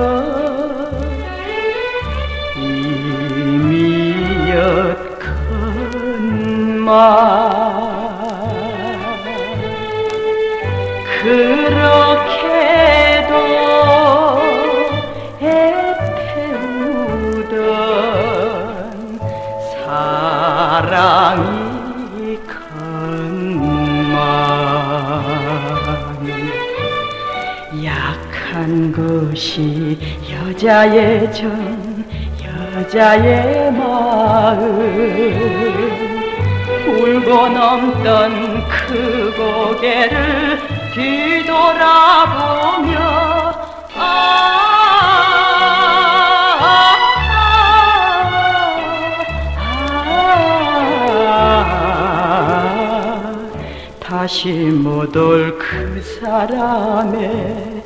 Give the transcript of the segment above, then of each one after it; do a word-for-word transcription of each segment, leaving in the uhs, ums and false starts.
이미였건만 그렇게도 애태우던 사랑이 건만 약한 것이 여자의 정 여자의 마음 울고 넘던 그 고개를 뒤돌아보며 아, 아, 아, 아, 다시 못 올 그 사람의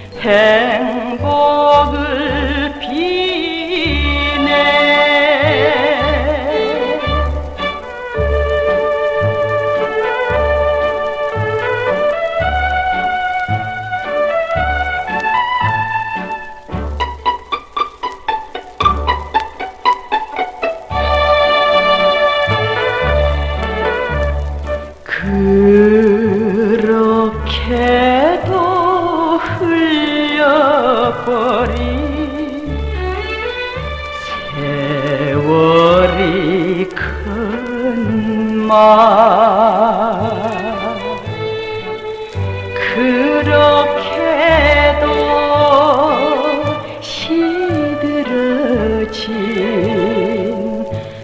행복을 비네. 그렇게도 흘려버린 세월이 건만 그렇게도 시들어진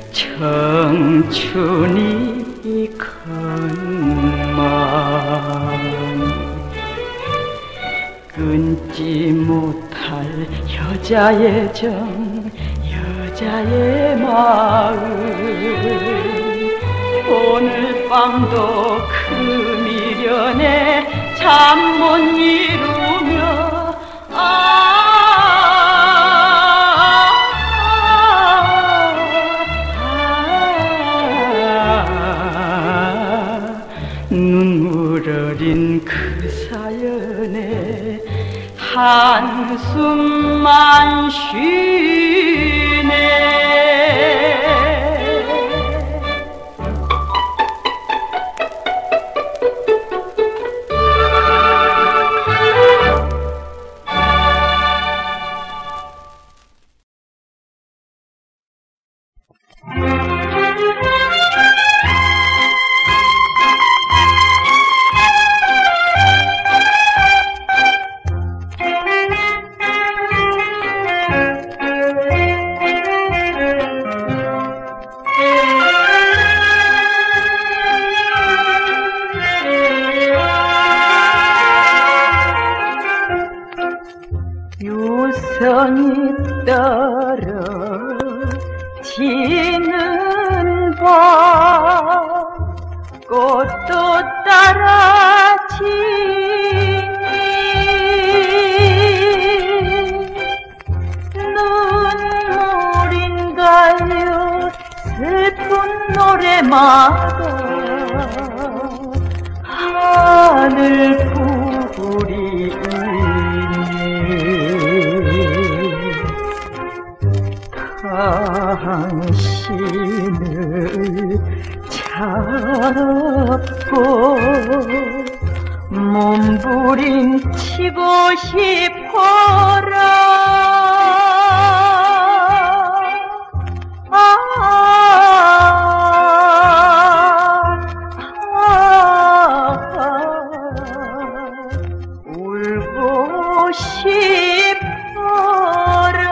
청춘이 건만 끊지 못할 여자의 정 여자의 마음 오늘 밤도 그 미련에 잠 못 이루며 아, 눈물 어린 그 사연에 한숨만 쉬네. 유성이 떨어지는 밤 꽃도 따라지니 눈물인가요 슬픈 노래마다 하늘 부리니 당신을 잡고 몸부림치고 싶어라. 아, 아, 아, 울고 싶어라.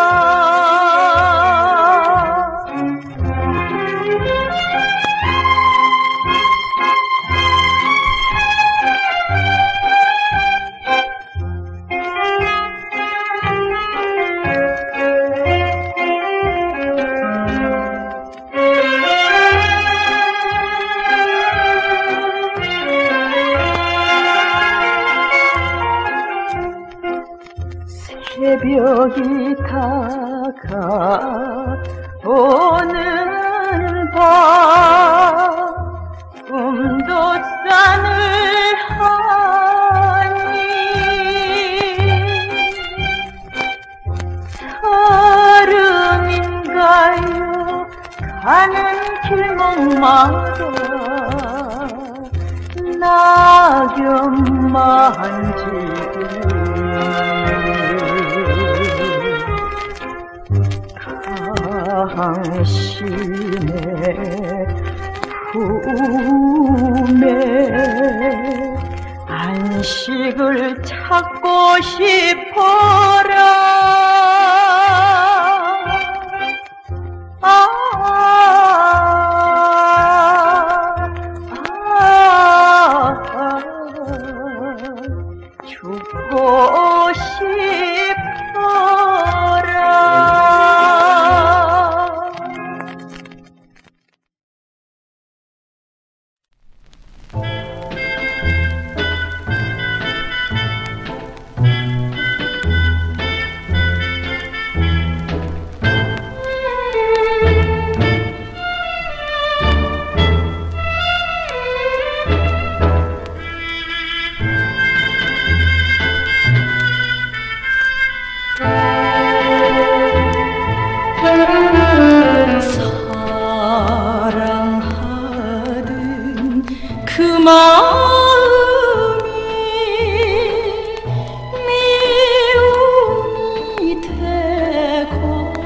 새벽이 다가오는 밤 꿈도 싸늘하니 가는 길목마다 낙엽만 지고 당신의 품에 안식을 찾고 싶어라. 아, 아, 아, 죽고 싶어라. 사랑하던 그 마음이 미움이 되고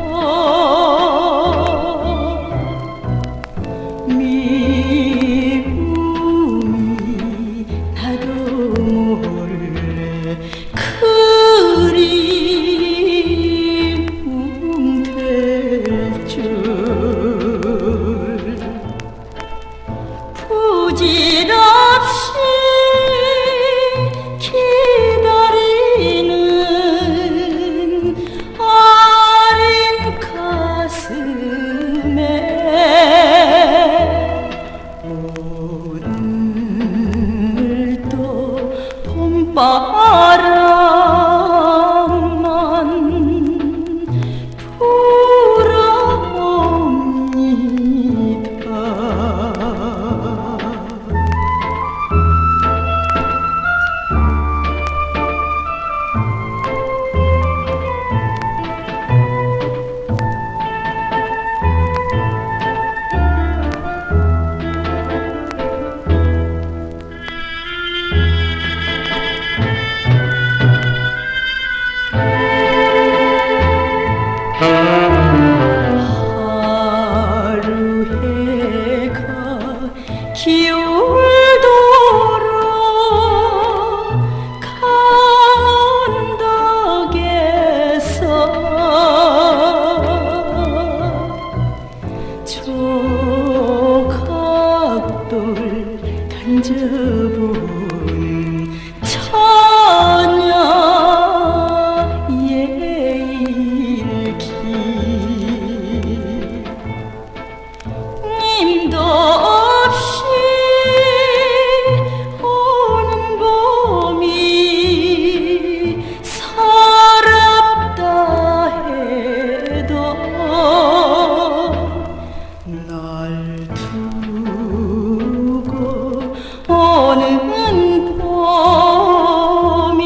미움이 나도 몰래 그리움 될 줄 부질없이 기다리는 어린 가슴에 오늘도 봄바람만 불어옵니다. 하루 해가 기울도록 강원덕에서 조각돌 던져보는 처녀의 일기 님도 없이 오는 봄이 서럽다 해도 날 두고 오는 봄이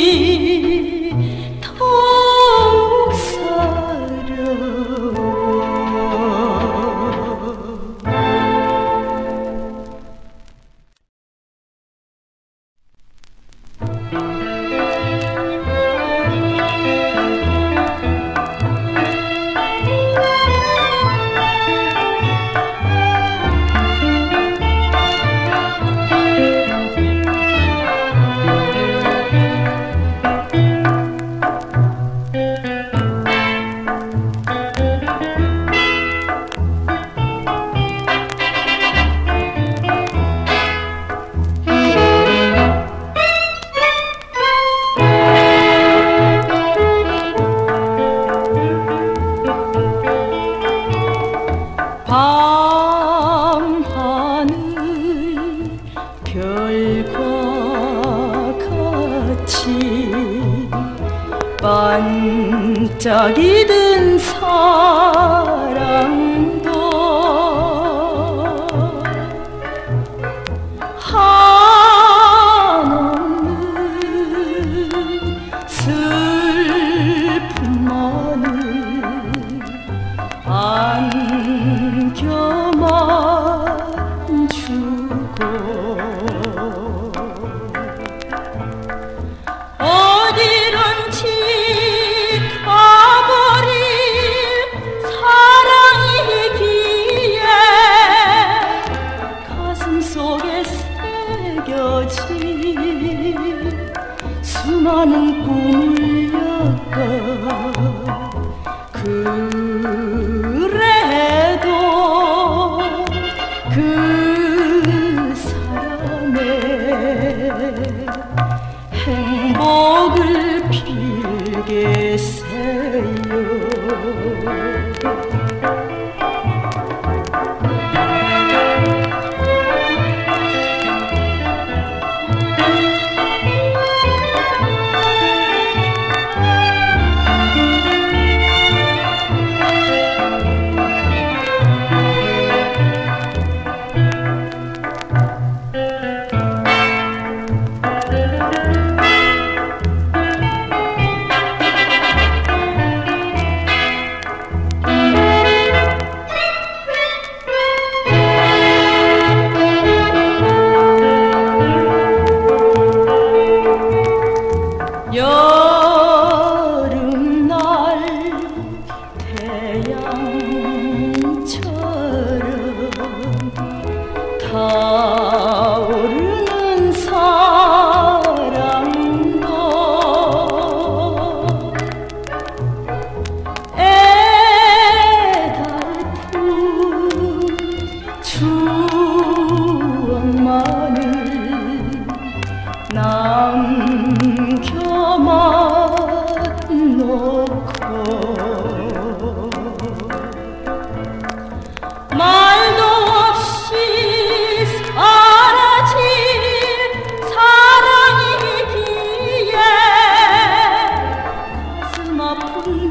더욱 서러워. 밤하늘 별과 같이 반짝이던 사랑도 한없는 슬픔만을 안겨 그래도 그 사람의 행복을 빌겠어요. 여름날 태양처럼 타오르는 사랑도 애달픈 추억만을 남겨만 놓고 말도 없이 사라질 사랑이기에 가슴 아픈